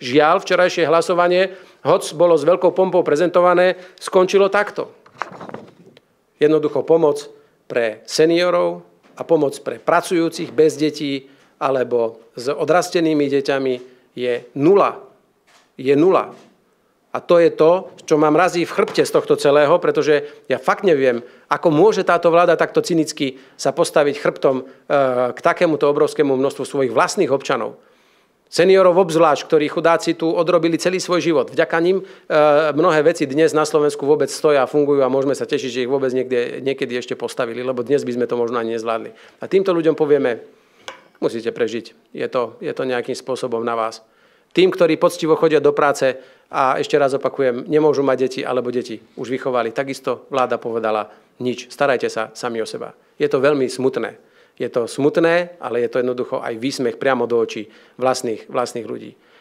Žiaľ, včerajšie hlasovanie, hoc bolo s veľkou pompou prezentované, skončilo takto. Jednoducho pomoc pre seniorov a pomoc pre pracujúcich bez detí alebo s odrastenými deťami je nula. Je nula. A to je to, čo ma mrazí v chrbte z tohto celého, pretože ja fakt neviem, ako môže táto vláda takto cynicky sa postaviť chrbtom k takémuto obrovskému množstvu svojich vlastných občanov. Seniorov obzvlášť, ktorí chudáci tu odrobili celý svoj život. Vďaka nim mnohé veci dnes na Slovensku vôbec stoja a fungujú a môžeme sa tešiť, že ich vôbec niekedy ešte postavili, lebo dnes by sme to možno ani nezvládli. A týmto ľuďom povieme, musíte prežiť. Je to nejakým spôsobom na vás. Tým, ktorí poctivo chodia do práce a ešte raz opakujem, nemôžu mať deti alebo deti už vychovali, takisto vláda povedala nič. Starajte sa sami o seba. Je to veľmi smutné. Je to smutné, ale je to jednoducho aj výsmech priamo do očí vlastných ľudí.